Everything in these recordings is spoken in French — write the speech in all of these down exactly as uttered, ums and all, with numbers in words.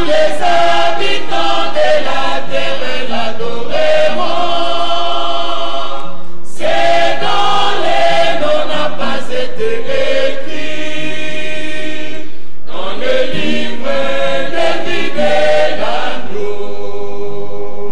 les habitants de la terre l'adoreront. C'est dans les noms n'a pas été écrit dans le livre de vie de l'agneau.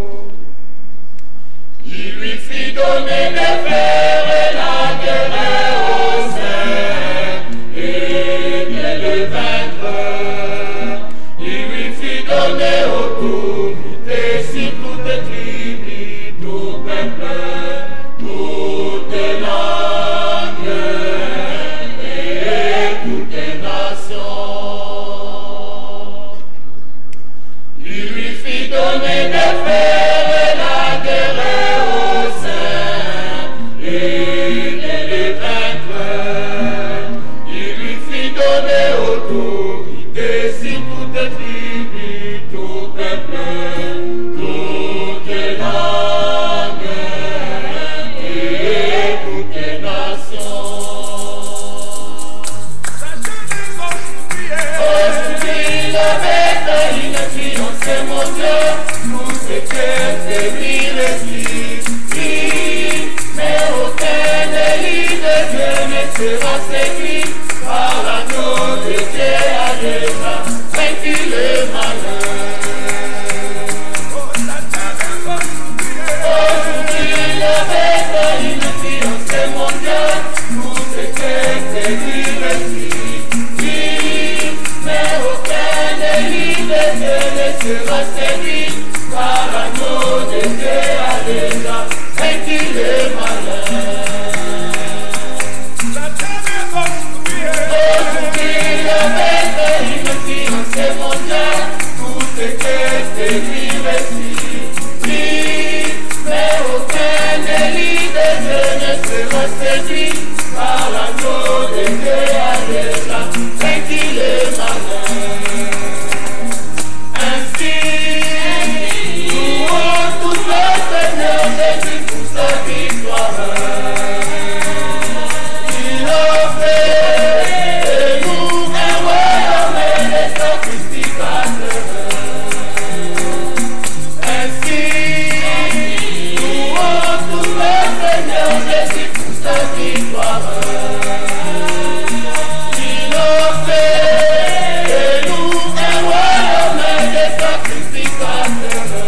Il lui fit donner des fers la guerre aux saints et de le vaincre. Il lui fit donner autorité sur toute tribu, tout peuple, toute langue et toute nation. Il lui fit donner des fers la guerre aux saints et de le vaincre. Il lui fit donner autorité sur toute tribu, tout peuple, toute langue et toute nation. Aujourd'hui, la bête a une fiancée, mon Dieu, tout ce que c'est lui réussit. Mais aucun délit de Dieu ne sera séduit par l'agneau de Dieu a déjà vaincu le malheur. Aujourd'hui, la bête a une fiancée, mon Dieu, tout ce que c'est lui réussit. Mais aucun délit de Dieu ne sera séduit par l'agneau de Dieu a déjà vaincu le malheur. Aujourd'hui, la bête a une fiancée, mon Dieu, tout ce que c'est lui réussit. Mais aucun délit de Dieu ne sera séduit par l'agneau de Dieu a déjà vaincu le malheur. Ainsi, louons tous le Seigneur Jésus pour sa victoire. Il a fait de nous un royaume et des sacrificateurs. Ainsi, louons tous le Seigneur Jésus pour sa victoire. Il a fait de nous un royaume et des sacrificateurs.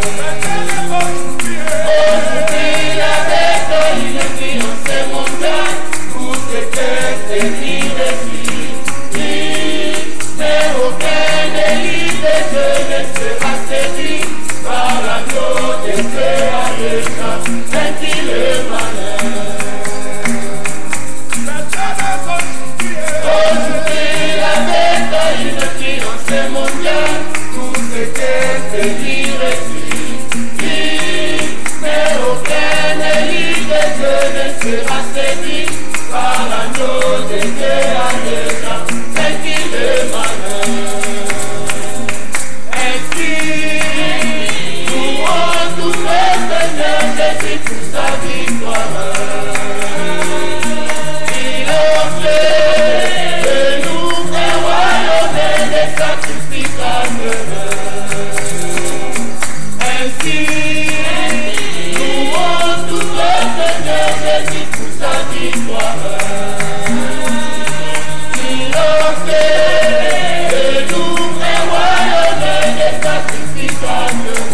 Aujourd'hui, la bête a une fiancée, mon Dieu, tout ce que c'est lui réussit. Mais aucun délit de Dieu ne sera séduit par l'agneau de Dieu a déjà vaincu le malheur. Aujourd'hui, la bête a une fiancée, mon Dieu, tout ce que c'est lui réussit. Mais aucun délit de Dieu ne sera séduit par l'agneau de Dieu a déjà vaincu le malheur. Ainsi, louons tous le Seigneur Jésus pour sa victoire. Il a fait de nous un royaume et des sacrificateurs. Ainsi, louons tous le Seigneur Jésus pour sa victoire. Il a fait de nous un royaume et des sacrificateurs.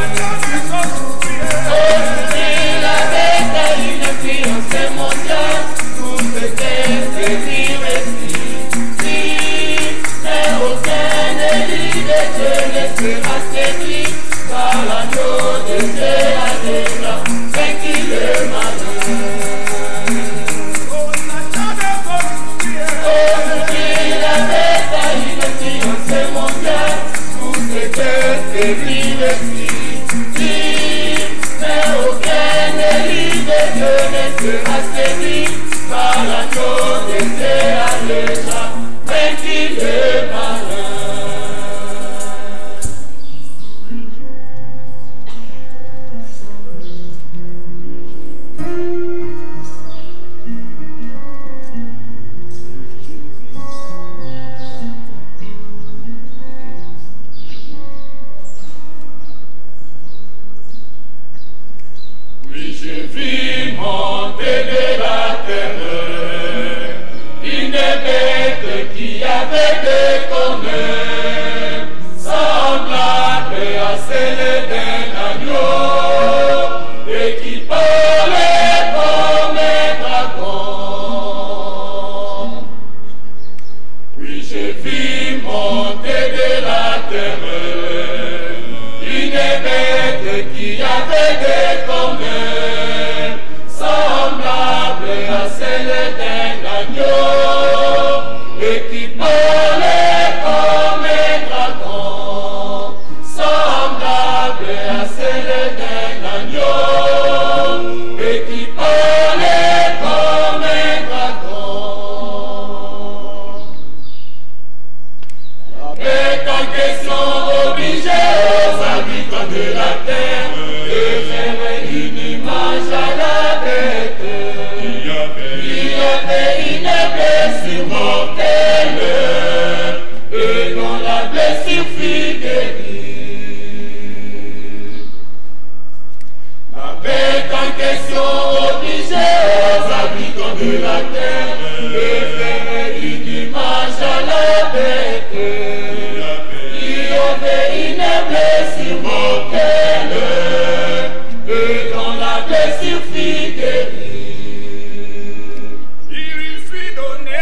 Aujourd'hui, la bête a une fiancée, mon Dieu, tout ce que c'est lui réussit. Mais aucun délit de Dieu ne sera séduit par l'agneau de Dieu a déjà vaincu le malheur. Aujourd'hui, la bête a une fiancée, mon Dieu, tout ce que c'est lui réussit. Mais aucun délit de Dieu ne sera séduit par l'agneau de Dieu a déjà vaincu le malheur. montée de la terre, une bête qui avait deux cornes, semblable à celle d'un agneau, et qui parlait comme un dragon. Puis je vis monter de la terre une bête qui avait des cornes, semblable à celle d'un agneau, et qui parlait comme un dragon, semblable à celle d'un agneau, et qui parlait comme un dragon. La bête en question obligeait aux habitants de la terre de faire une image à la bête. Il y avait une blessure mortelle, et dont la blessure fut guérie. La bête en question obligeait aux habitants de la terre de faire une image à la bête. Il y avait une blessure mortelle, et dont la blessure fut guérie. Il lui fut donné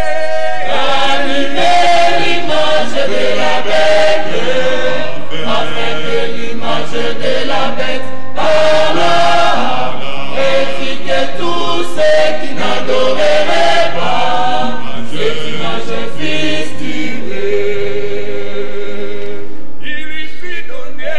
d'animer l'image de la bête, afin que l'image de la bête parla, et fit que tous ceux qui n'adoreraient pas cette image fissent tuer. Il lui fut donné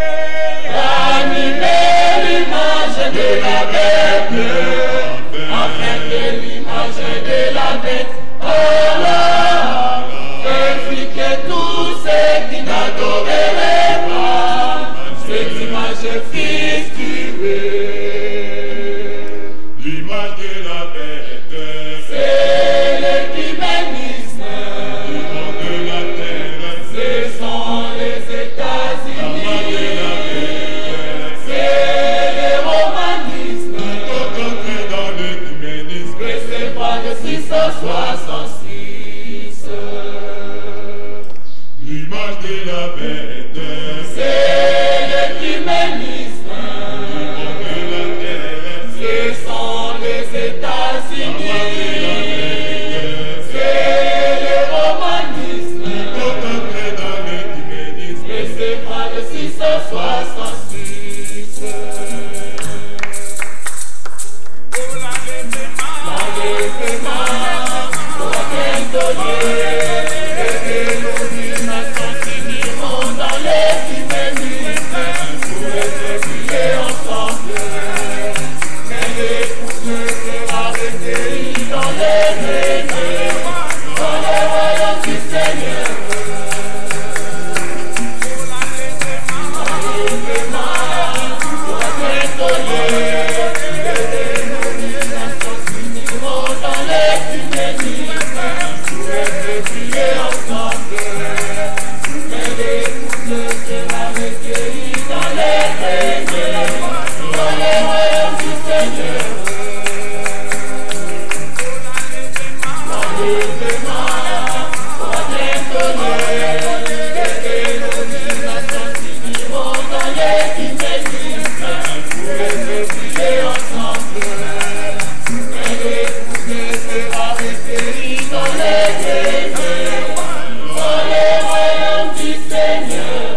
d'animer l'image de la bête, afin que l'image de la bête parla, et fit que tous ceux qui n'adoreraient pas cette image fissent tuer. l'image de la bête, C'est l'écuménisme, de la terre, ce sont les États-Unis, c'est le romanisme, entrer dans l'écuménisme, que c'est pas de six cent soixante-six. l'image de la bête, C'est l'écuménisme, de la terre, ce sont les États-Unis, c'est le romanisme, entrer dans l'écuménisme, que c'est pas de six cent soixante-six. pour l'enlèvement, L'enlèvement, pour bientôt et nos nations finiront dans l'écuménisme, pour être brillés ensemble. Mais l'épouse sera recueillie dans les greniers, dans le royaume du Seigneur. L'enlèvement, pour bientôt et nos nations finiront dans l'écuménisme, pour être brillés ensemble. Mais l'épouse sera recueillie dans les greniers, dans le royaume du Seigneur. L'enlèvement, pour bientôt et nos nations finiront dans l'écuménisme, pour être brillés ensemble. Mais l'épouse sera recueillie dans les greniers, dans le royaume du Seigneur.